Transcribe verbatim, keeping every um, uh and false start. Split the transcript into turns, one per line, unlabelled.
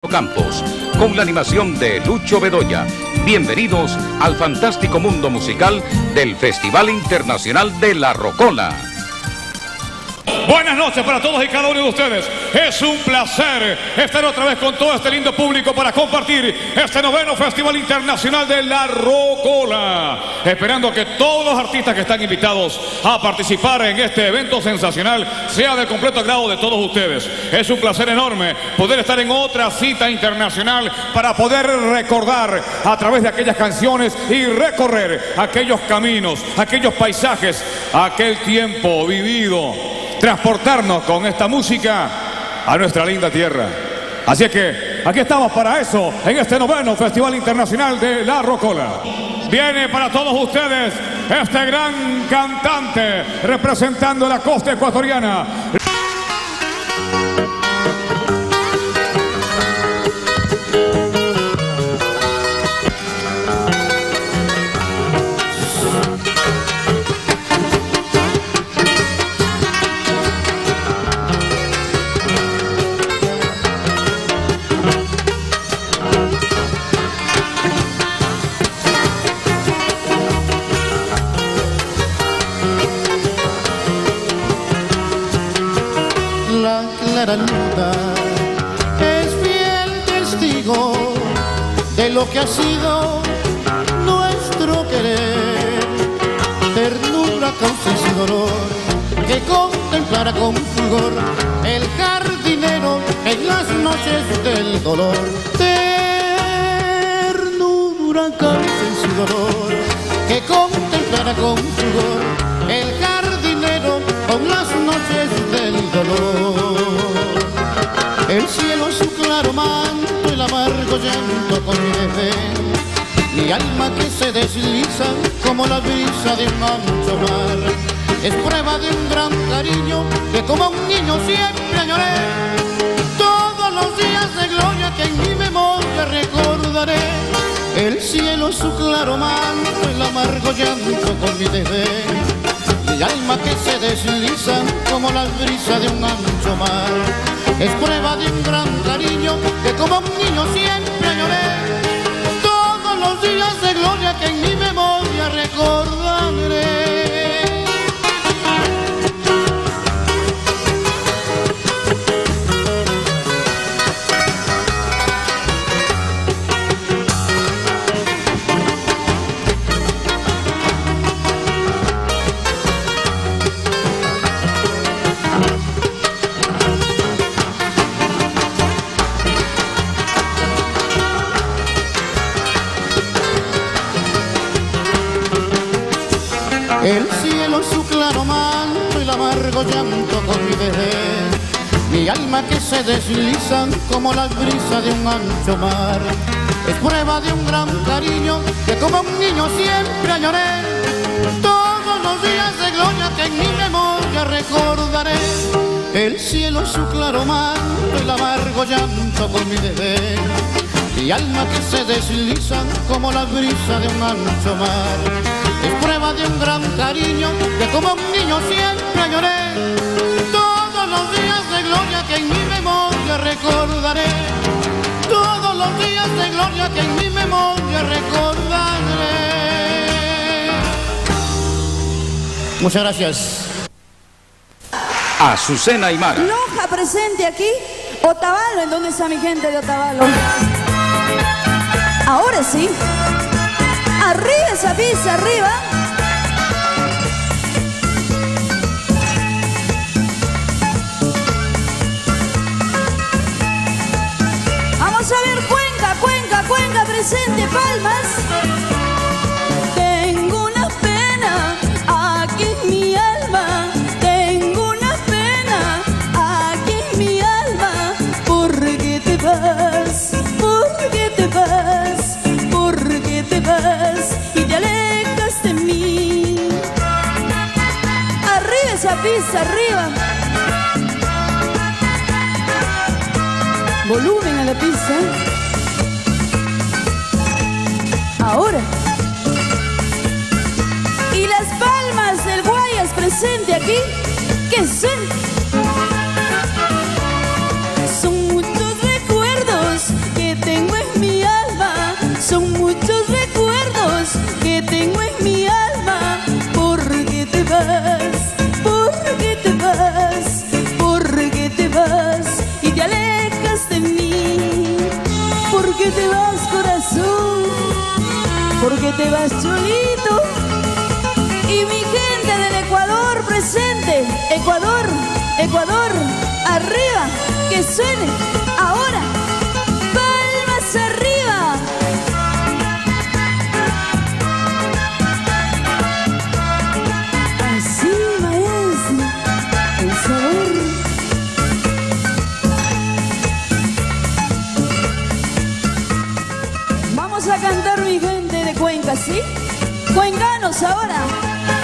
Campos, con la animación de Lucho Bedoya. Bienvenidos al fantástico mundo musical del Festival Internacional de La Rocola.
Buenas noches para todos y cada uno de ustedes. Es un placer estar otra vez con todo este lindo público para compartir este noveno Festival Internacional de La Rocola. Esperando que todos los artistas que están invitados a participar en este evento sensacional sea del completo agrado de todos ustedes. Es un placer enorme poder estar en otra cita internacional para poder recordar a través de aquellas canciones y recorrer aquellos caminos, aquellos paisajes, aquel tiempo vivido. Transportarnos con esta música a nuestra linda tierra. Así es que aquí estamos para eso en este noveno Festival Internacional de La Rocola. Viene para todos ustedes este gran cantante representando la costa ecuatoriana.
La luna es fiel testigo de lo que ha sido nuestro querer, ternura, causa y dolor que contemplará con fulgor el jardinero en las noches del dolor. Ternura, causa y dolor que contemplará con fulgor el jardinero con las noches del dolor. El cielo su claro manto, el amargo llanto con mi desdén, mi alma que se desliza como la brisa de un ancho mar, es prueba de un gran cariño que como un niño siempre añoré. Todos los días de gloria que en mi memoria recordaré. El cielo su claro manto, el amargo llanto con mi desdén, mi alma que se desliza como la brisa de un ancho mar, es prueba de un gran cariño que como un niño siempre añoré. Todos los días de gloria que en mi memoria recordaré. El cielo su claro manto y el amargo llanto con mi desdén, mi alma que se desliza como la brisa de un ancho mar, es prueba de un gran cariño que como un niño siempre añoré. Todos los días de gloria que en mi memoria recordaré. El cielo su claro manto y el amargo llanto con mi desdén, mi alma que se desliza como la brisa de un ancho mar, es prueba de un gran cariño que como un niño siempre añoré. Todos los días de gloria que en mi memoria recordaré. Todos los días de gloria que en mi memoria recordaré. Muchas gracias.
Azucena Aymara.
Loja presente aquí. Otavalo, ¿en dónde está mi gente de Otavalo? Ahora sí. Arriba esa pista, arriba. Vamos a ver Cuenca, Cuenca, Cuenca presente, palmas. Tengo una pena aquí en mi alma, tengo una pena aquí en mi alma, porque te vas, porque te vas, porque te vas y te alejas de mí. Arriba esa pista, arriba. Volumen a la pista. Ahora. Y las palmas del Guayas presente aquí. ¿Qué son? Son muchos recuerdos ¿Por qué te vas, corazón? ¿Por qué te vas, chulito? Y mi gente del Ecuador presente. Ecuador, Ecuador, arriba, que suene ahora. Palmas arriba. Así, maestro, el sabor. Vamos a cantar, mi gente de Cuenca, ¿sí? Cuencanos ahora.